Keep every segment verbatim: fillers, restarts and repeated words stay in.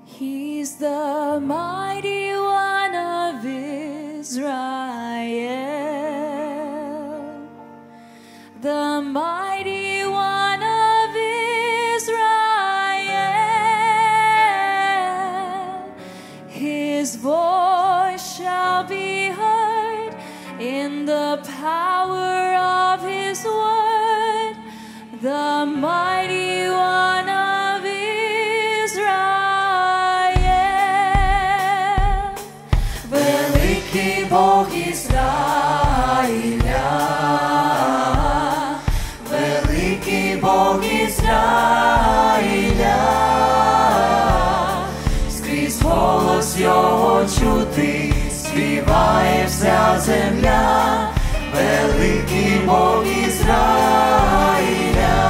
He's the mighty one of Israel, the mighty one of Israel. His voice shall be heard in the power of his word, the mighty one of Israel. Великий Бог Ізраїля, великий Бог Ізраїля, скрізь голос його чути, співає вся земля, великий Бог Ізраїля.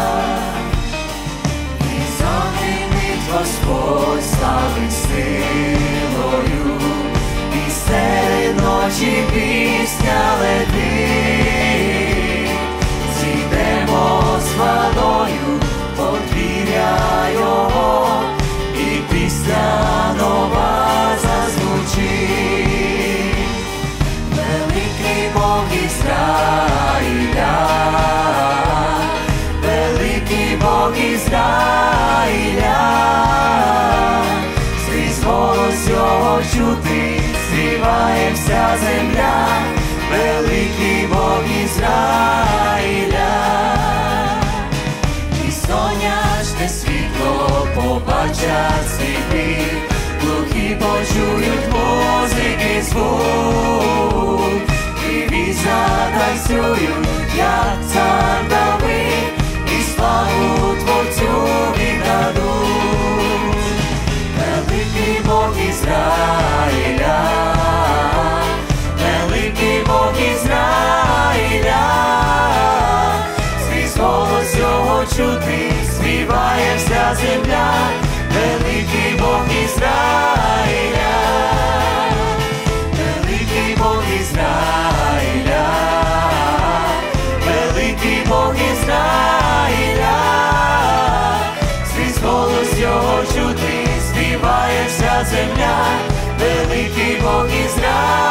І замінить Господь славить силою, і серед ночі пісня летить. Зійдемо з хвалою подвір'я його, і пісня нова зазвучить. Великий Бог Ізраїля, великий Бог Ізраїля, скрізь голос його чути, співає вся земля, великий Бог Ізраїля. І сонячне світло побачать сліпі, глухі почують музики звук, криві затанцюють, як цар Давид, і славу Творцю віддадуть. Великий Бог Ізраїля, великий Бог Ізраїля, скрізь голос його чути, співає вся земля, великий Бог Ізраїля, великий Бог Ізраїля, великий Бог Ізраїля, скрізь голос його чути, співає вся земля, великий Бог Ізраїля.